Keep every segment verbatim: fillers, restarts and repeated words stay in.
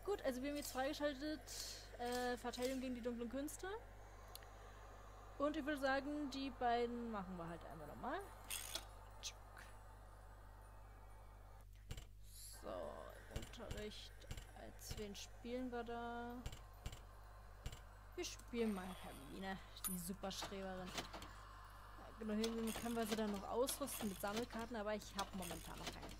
Gut, also wir haben jetzt freigeschaltet äh, Verteidigung gegen die dunklen Künste. Und ich würde sagen, die beiden machen wir halt einmal nochmal. So, Unterricht. Als wen spielen wir da? Wir spielen mal Hermine, die Superstreberin. Ja, genau, hin können wir sie dann noch ausrüsten mit Sammelkarten, aber ich habe momentan noch keine.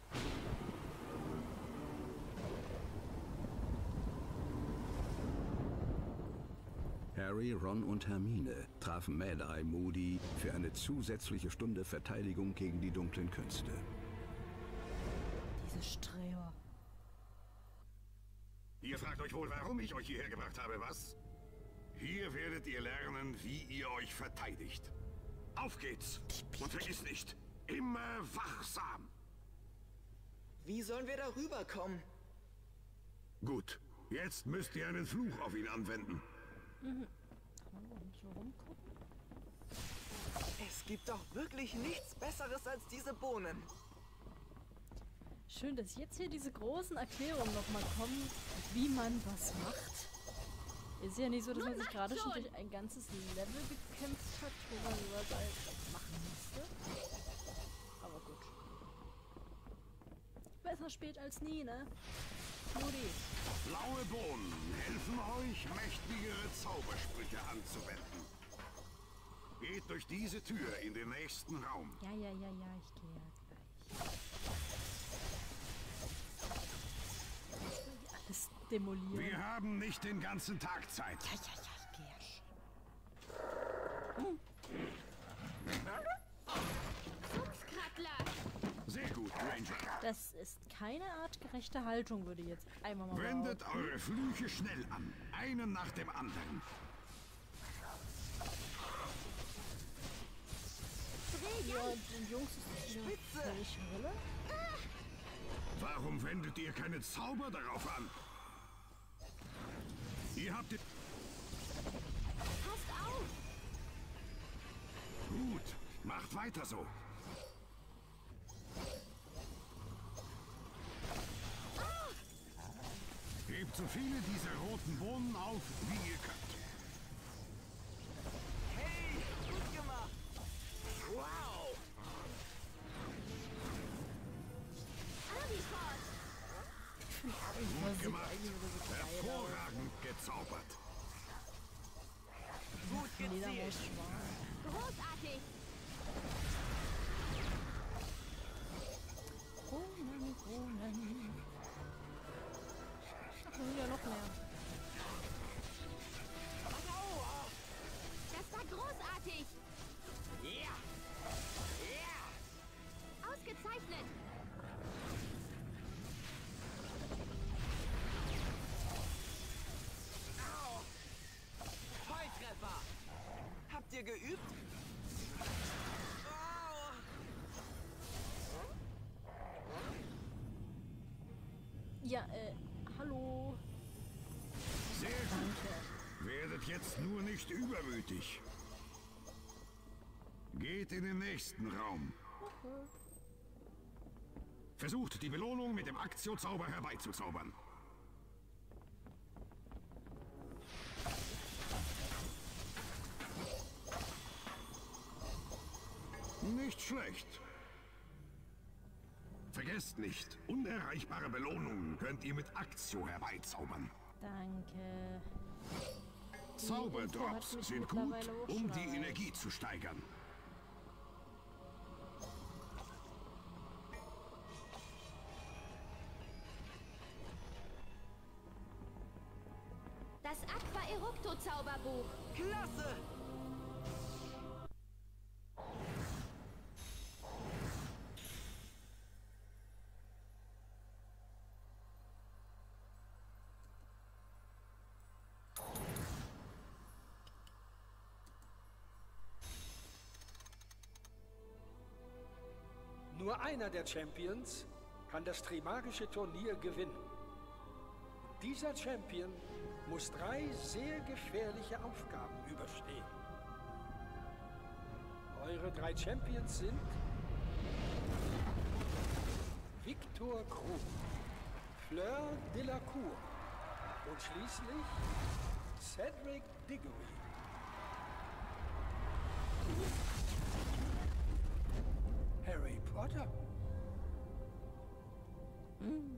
Harry, Ron und Hermine trafen Mad-Eye Moody für eine zusätzliche Stunde Verteidigung gegen die dunklen Künste. Diese Streber. Ihr fragt euch wohl, warum ich euch hierher gebracht habe, was? Hier werdet ihr lernen, wie ihr euch verteidigt. Auf geht's! Und vergiss nicht, immer wachsam! Wie sollen wir da rüberkommen? Gut, jetzt müsst ihr einen Fluch auf ihn anwenden. Mhm. So rumgucken. Es gibt doch wirklich nichts Besseres als diese Bohnen. Schön, dass jetzt hier diese großen Erklärungen nochmal kommen, wie man was macht. Ist ja nicht so, dass man sich gerade schon durch ein ganzes Level gekämpft hat, wo man was halt machen musste. Aber gut. Besser spät als nie, ne? Moody. Blaue Bohnen helfen euch, mächtigere Zaubersprüche anzuwenden. Geht durch diese Tür in den nächsten Raum. Ja, ja, ja, ja, ich gehe ja gleich. Alles demolieren. Wir haben nicht den ganzen Tag Zeit. Ja, ja, ja, ich gehe ja schon. Hm. Fuchskrattler! Sehr gut, Ranger. Das ist keine artgerechte Haltung, würde ich jetzt einmal mal Wendet behaupten. eure Flüche schnell an. Einen nach dem anderen. Ja, den Jungs ist das wieder völlig Rille. Warum wendet ihr keine Zauber darauf an? Ihr habt... Passt auf! Gut, macht weiter so. Gebt so viele dieser roten Bohnen auf, wie ihr könnt. Hey, gut gemacht. Wow. Avipod! Gut gemacht. Hervorragend gezaubert. Gut gezielt. Ledermausschwan. Großartig! Bohnen, Bohnen. Ach, wir sind ja noch mehr. Das war großartig! Ja. Ja. Ausgezeichnet! Au. Volltreffer. Habt ihr geübt? Au. Ja, äh, hallo. Sehr gut. Werdet jetzt nur nicht übermütig. Geht in den nächsten Raum. Versucht, die Belohnung mit dem Aktio-Zauber herbeizuzaubern. Nicht schlecht. Vergesst nicht, unerreichbare Belohnungen könnt ihr mit Aktio herbeizaubern. Danke. Die Zauberdrops Info hat mich sind gut, mittlerweile auch um schon die erreicht. Energie zu steigern. Das Aqua Eructo Zauberbuch! Klasse. Nur einer der Champions kann das Trimagische Turnier gewinnen. Und dieser Champion muss drei sehr gefährliche Aufgaben überstehen. Eure drei Champions sind Viktor Krumm, Fleur Delacour und schließlich Cedric Diggory. Harry Potter? Hm.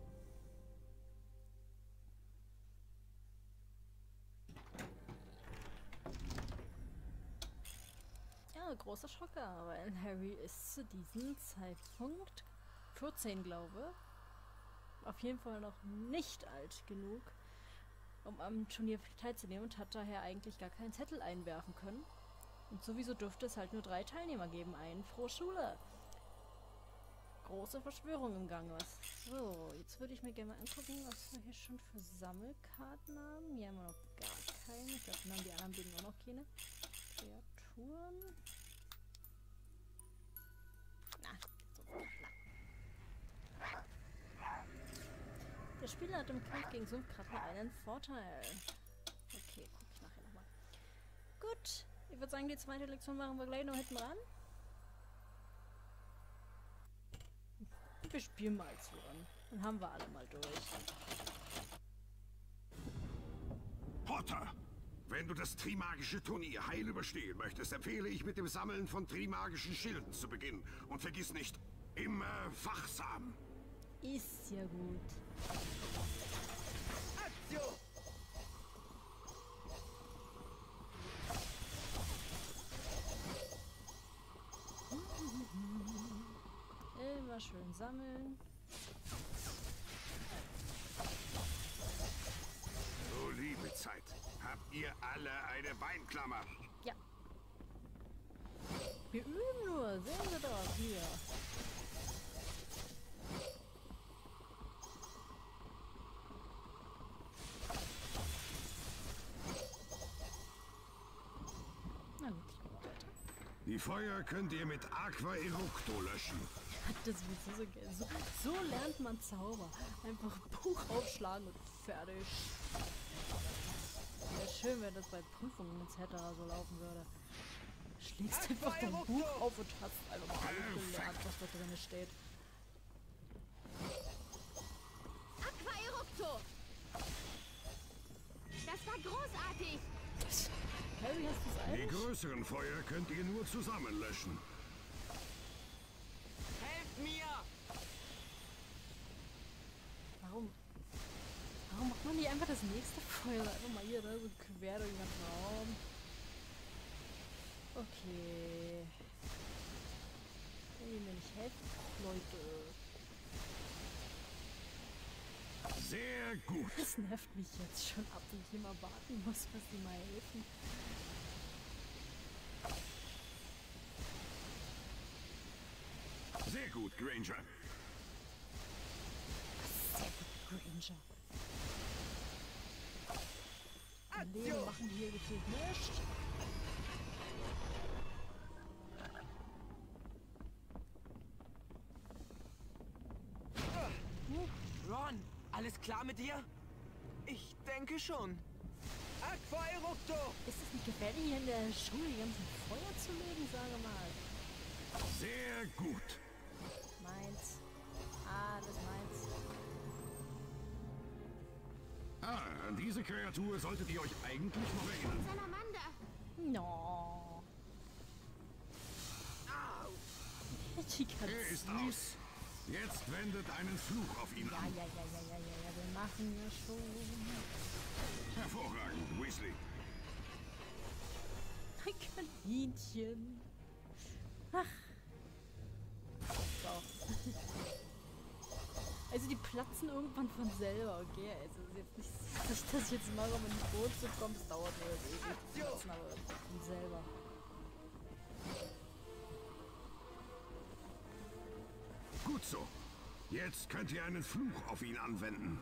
Ja, großer Schocker, weil Harry ist zu diesem Zeitpunkt vierzehn, glaube ich. Auf jeden Fall noch nicht alt genug, um am Turnier teilzunehmen und hat daher eigentlich gar keinen Zettel einwerfen können. Und sowieso dürfte es halt nur drei Teilnehmer geben. Einen pro Schule. Große Verschwörung im Gange. So, jetzt würde ich mir gerne mal angucken, was wir hier schon für Sammelkarten haben. Hier haben wir noch gar keine. Ich glaube, dann haben die anderen beiden auch noch keine. Kreaturen. Na, so klar. Der Spieler hat im Kampf gegen Sumpfkratten einen Vorteil. Okay, gucke ich nachher nochmal. Gut, ich würde sagen, die zweite Lektion machen wir gleich noch hinten ran. Wir spielen mal zu ran. Dann haben wir alle mal durch. Potter, wenn du das Trimagische Turnier heil überstehen möchtest, empfehle ich, mit dem Sammeln von Trimagischen Schilden zu beginnen. Und vergiss nicht, immer wachsam. Ist ja gut. Aktion! Immer schön sammeln. So, liebe Zeit, habt ihr alle eine Beinklammer? Ja. Wir üben nur. Sehen Sie doch hier. Na gut, ich mach weiter. Die Feuer könnt ihr mit Aqua Eructo löschen. Das wird so geil. So, so lernt man Zauber. Einfach Buch aufschlagen und fertig. Wäre schön, wenn das bei Prüfungen et cetera so laufen würde. Schlägst einfach dein Buch auf und hast einfach mal alles gelernt, was da drin steht. Aqua Eructo! Das war großartig! Harry, hast du es Die eigentlich? größeren Feuer könnt ihr nur zusammen löschen. Helft mir! Warum? Warum macht man nicht einfach das nächste Feuer? Einfach mal hier, ne? So quer durch den ganzen Raum. Okay. Wenn ihr mir nicht helfen, Leute. Sehr gut. Das nervt mich jetzt schon ab, wenn ich immer warten muss, bis die mal helfen. Sehr gut, Granger. Sehr gut, Granger. Leben machen die hier gefühlt nichts. Ron, alles klar mit dir? Ich denke schon. Aqua Eructo! Ist es nicht gefährlich, hier in der Schule die ganzen Feuer zu legen, sage mal? Sehr gut. Meins. Alles meins. Ah, an diese Kreatur solltet ihr euch eigentlich noch erinnern. Salamander! No. Die ganz Er ist süß. aus. Jetzt wendet einen Fluch auf ihn Ja, an. ja, ja, ja, ja, ja, ja, wir machen ja schon. Hervorragend, Weasley. Ein Kaninchen. Ach. So. Also die platzen irgendwann von selber, okay? Also es ist jetzt nicht, dass ich das jetzt mache, um in den Boot zu kommen, das dauert nur ewig. Die platzen aber irgendwann von selber. Gut so. Jetzt könnt ihr einen Fluch auf ihn anwenden.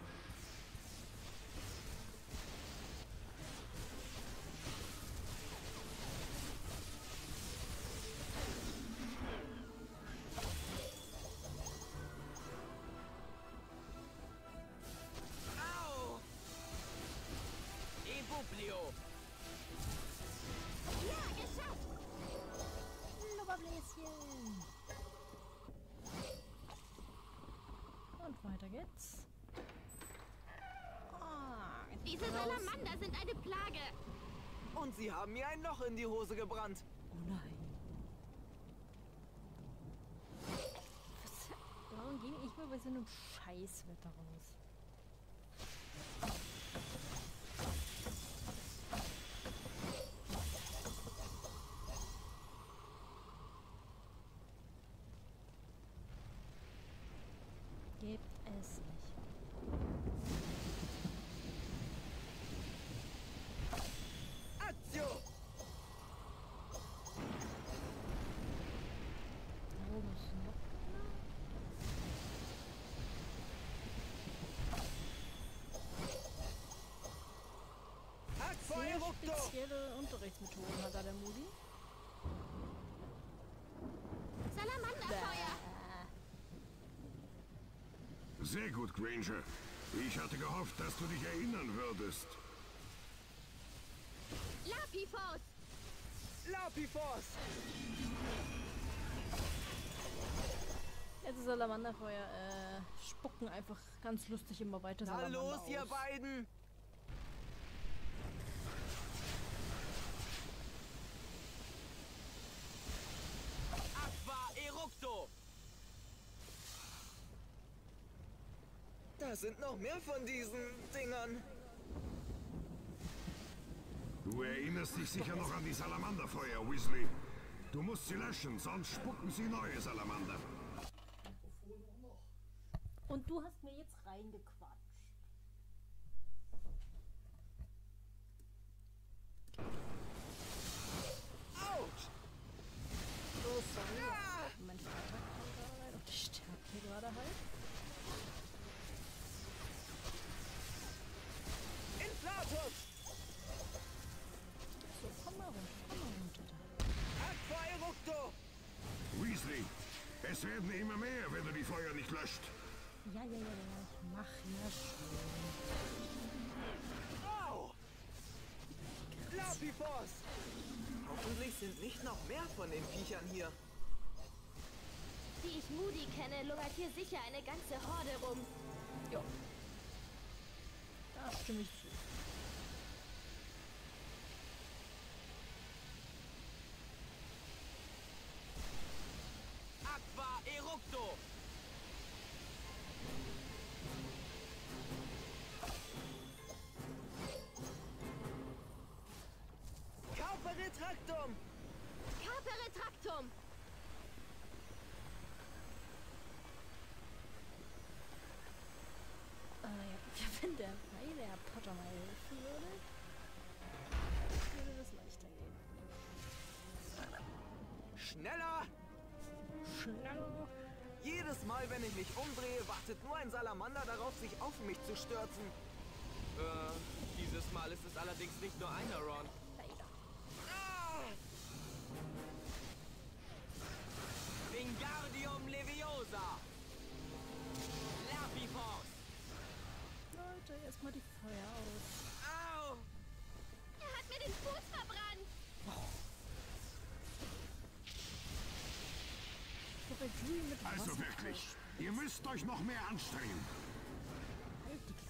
Au! Ebublio! Ja, geschafft! Blubberbläschen. Und weiter geht's. Diese Salamander sind eine Plage. Und sie haben mir ein Loch in die Hose gebrannt. Oh nein. Was, warum gehe ich mal bei so einem Scheißwetter raus? Gibt es nicht. Aktion! Da oben ist noch einer. Sehr Aquaerupto! spezielle Unterrichtsmethoden hat da der Moody. Salamanderfeuer. Sehr gut, Granger. Ich hatte gehofft, dass du dich erinnern würdest. Lapifos. Lapifos! Jetzt ist Salamanderfeuer, äh, spucken einfach ganz lustig immer weiter Na Salamander los, aus. ihr beiden! Aquaerupto! Da sind noch mehr von diesen Dingern. Du erinnerst dich sicher noch an die Salamanderfeuer, Weasley. Du musst sie löschen, sonst spucken sie neue Salamander. Und du hast mir jetzt reingequatscht. Autsch! Oh, sorry. Mein Vater kommt gerade rein und ich sterbe hier gerade halt. Inflatus! So, komm mal runter, komm mal runter da. Aquaerupto! Weasley, es werden immer mehr, wenn du die Feuer nicht löscht. Ja, ja, ja, ja, ich mach ja schon. Au! Lapifos! Hoffentlich sind nicht noch mehr von den Viechern hier. Wie ich Moody kenne, lungert hier sicher eine ganze Horde rum. Jo. Da stimme ich zu. Aquaerupto! Carpe retractum! Carpe retractum. Ah, ja, wenn der Weile Herr Potter mal helfen würde, würde das leichter gehen. Schneller! Schneller! Jedes Mal, wenn ich mich umdrehe, wartet nur ein Salamander darauf, sich auf mich zu stürzen. Äh, dieses Mal ist es allerdings nicht nur einer, Ron. Leider. Ah! Wingardium Leviosa! Lapifos! Leute, erstmal die Feuer aus. Au! Er hat mir den Fuß verbrannt. So bei Julie mit Also Wasser wirklich, ihr müsst euch noch mehr anstrengen. Halt die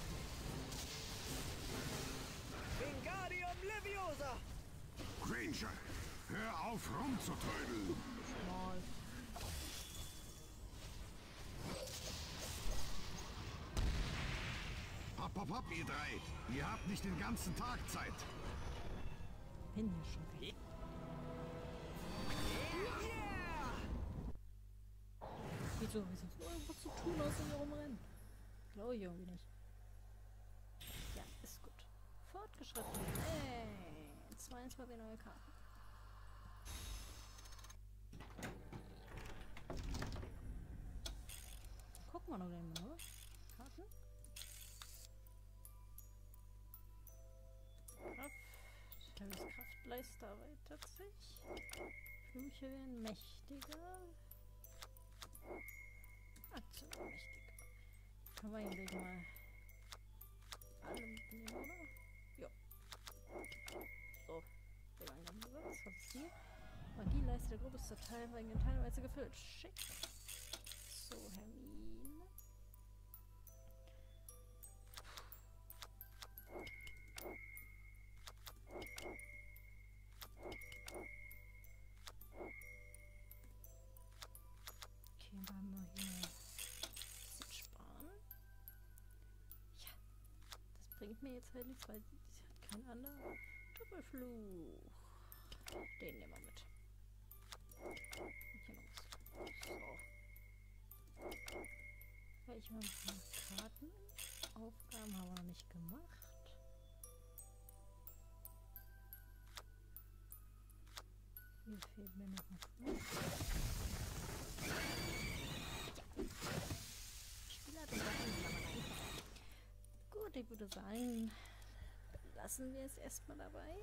Klappe. Wingardium Leviosa! Granger, hör auf rumzutrödeln. Mal. Hopp, hopp, hopp, ihr drei. Ihr habt nicht den ganzen Tag Zeit. Bin ja schon weg. Yeah! Wieso? Wieso? So irgendwas zu tun, außer hier rumrennen? Glaube ich irgendwie nicht. Ja, ist gut. Fortgeschritten. Hey, zweiundzwanzig neue Karten. Gucken wir noch gleich mal, oder? Karten. Kraft. Das Kraftleister erweitert sich. Flüche werden mächtiger. Aktion mächtiger. Können wir ihn gleich mal alle mitnehmen, oder? Ja. So. Wir waren ganz was. Was ist hier? Magieleiste der Gruppe ist zur teilweise teilweise gefüllt. Schick. So, Hermine. bringt mir jetzt halt nichts, weil sie hat keinen anderen. Doppelfluch. Den nehmen wir mit. Und hier noch was. So. Welche haben wir Karten? Aufgaben haben wir noch nicht gemacht. Hier fehlt mir noch ein Spieler, das war gut, ich würde sagen, lassen wir es erstmal dabei.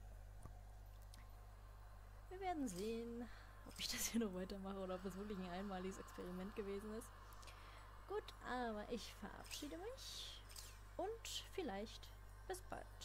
Wir werden sehen, ob ich das hier noch weitermache oder ob es wirklich ein einmaliges Experiment gewesen ist. Gut, aber ich verabschiede mich und vielleicht bis bald.